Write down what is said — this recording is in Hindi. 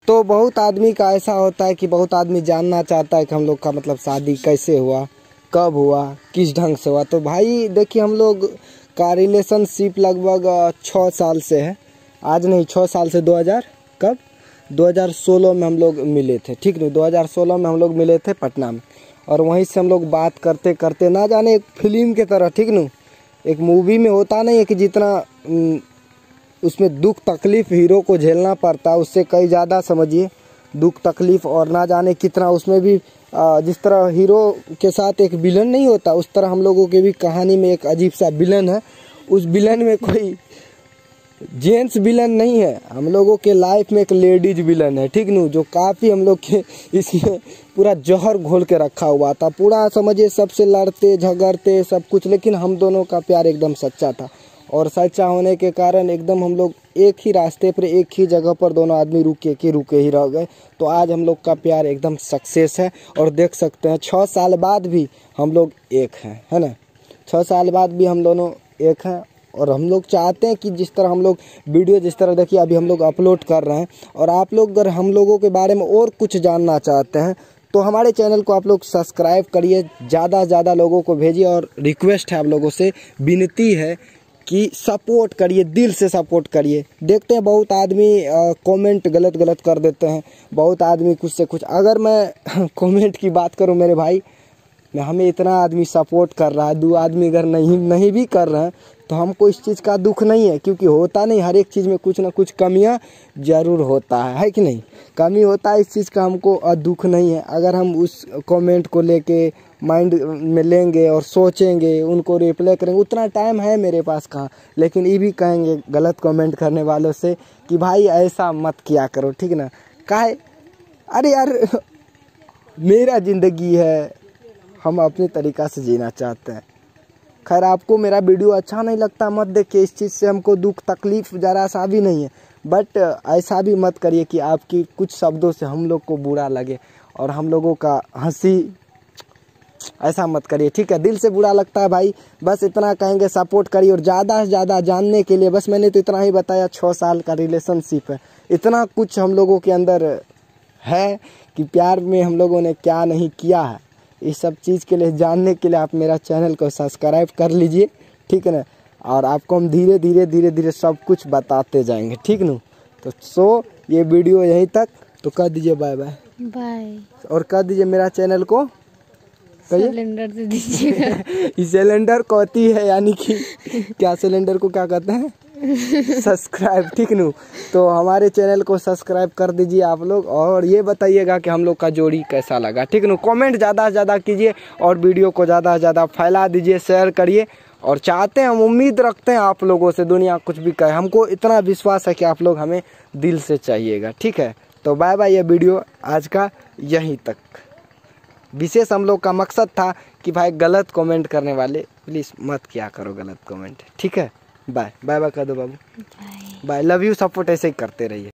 तो बहुत आदमी का ऐसा होता है कि बहुत आदमी जानना चाहता है कि हम लोग का मतलब शादी कैसे हुआ, कब हुआ, किस ढंग से हुआ। तो भाई देखिए, हम लोग का रिलेशनशिप लगभग 6 साल से है। आज नहीं, 6 साल से 2016 में हम लोग मिले थे, ठीक नहीं, 2016 में हम लोग मिले थे पटना में। और वहीं से हम लोग बात करते करते ना जाने एक फिल्म के तरह, ठीक नहीं, एक मूवी में होता नहीं है कि जितना उसमें दुख तकलीफ़ हीरो को झेलना पड़ता है, उससे कई ज़्यादा समझिए दुख तकलीफ़। और ना जाने कितना उसमें भी जिस तरह हीरो के साथ एक विलन नहीं होता, उस तरह हम लोगों के भी कहानी में एक अजीब सा विलन है। उस विलन में कोई जेंट्स विलन नहीं है, हम लोगों के लाइफ में एक लेडीज विलन है, ठीक नहीं, जो काफ़ी हम लोग के इसमें पूरा जहर घोल के रखा हुआ था। पूरा समझिए सबसे लड़ते झगड़ते सब कुछ, लेकिन हम दोनों का प्यार एकदम सच्चा था। और सच्चा होने के कारण एकदम हम लोग एक ही रास्ते पर, एक ही जगह पर दोनों आदमी रुके ही रह गए। तो आज हम लोग का प्यार एकदम सक्सेस है। और देख सकते हैं 6 साल बाद भी हम लोग एक हैं, है ना। 6 साल बाद भी हम दोनों एक हैं। और हम लोग चाहते हैं कि जिस तरह हम लोग वीडियो, जिस तरह देखिए अभी हम लोग अपलोड कर रहे हैं, और आप लोग अगर हम लोगों के बारे में और कुछ जानना चाहते हैं तो हमारे चैनल को आप लोग सब्सक्राइब करिए, ज़्यादा से ज़्यादा लोगों को भेजिए। और रिक्वेस्ट है आप लोगों से, विनती है कि सपोर्ट करिए, दिल से सपोर्ट करिए। देखते हैं बहुत आदमी कमेंट गलत कर देते हैं, बहुत आदमी कुछ से कुछ। अगर मैं कमेंट की बात करूं मेरे भाई, हमें इतना आदमी सपोर्ट कर रहा है, 2 आदमी अगर नहीं भी कर रहे हैं तो हमको इस चीज़ का दुख नहीं है, क्योंकि होता नहीं, हर एक चीज़ में कुछ ना कुछ कमियां ज़रूर होता है कि नहीं, कमी होता है। इस चीज़ का हमको दुख नहीं है। अगर हम उस कमेंट को लेके माइंड में लेंगे और सोचेंगे, उनको रिप्लाई करेंगे, उतना टाइम है मेरे पास कहाँ। लेकिन ये भी कहेंगे गलत कमेंट करने वालों से कि भाई ऐसा मत किया करो, ठीक ना। काहे, अरे यार मेरा ज़िंदगी है, हम अपने तरीक़ा से जीना चाहते हैं। खैर, आपको मेरा वीडियो अच्छा नहीं लगता मत देखिए, इस चीज़ से हमको दुख तकलीफ़ ज़रा सा भी नहीं है। बट ऐसा भी मत करिए कि आपकी कुछ शब्दों से हम लोग को बुरा लगे और हम लोगों का हंसी, ऐसा मत करिए, ठीक है। दिल से बुरा लगता है भाई, बस इतना कहेंगे, सपोर्ट करिए। और ज़्यादा से ज़्यादा जानने के लिए बस मैंने तो इतना ही बताया, 6 साल का रिलेशनशिप है, इतना कुछ हम लोगों के अंदर है कि प्यार में हम लोगों ने क्या नहीं किया है। इस सब चीज़ के लिए जानने के लिए आप मेरा चैनल को सब्सक्राइब कर लीजिए, ठीक है ना। और आपको हम धीरे धीरे सब कुछ बताते जाएंगे, ठीक ना। तो ये वीडियो यहीं तक, तो कर दीजिए बाय बाय बाय। और कर दीजिए मेरा चैनल को सिलेंडर दे दीजिएगा। इस सिलेंडर कहती है, यानी कि क्या सिलेंडर को क्या कहते हैं, सब्सक्राइब, ठीक नू। तो हमारे चैनल को सब्सक्राइब कर दीजिए आप लोग। और ये बताइएगा कि हम लोग का जोड़ी कैसा लगा, ठीक नू। कमेंट ज़्यादा से ज़्यादा कीजिए और वीडियो को ज़्यादा से ज़्यादा फैला दीजिए, शेयर करिए। और चाहते हैं, हम उम्मीद रखते हैं आप लोगों से, दुनिया कुछ भी कहे, हमको इतना विश्वास है कि आप लोग हमें दिल से चाहिएगा, ठीक है। तो बाय बाय। ये वीडियो आज का यहीं तक। विशेष हम लोग का मकसद था कि भाई गलत कमेंट करने वाले प्लीज़ मत किया करो गलत कमेंट, ठीक है। बाय बाय बाय कर दो बाबू, बाय। लव यू, सपोर्ट ऐसे ही करते रहिए।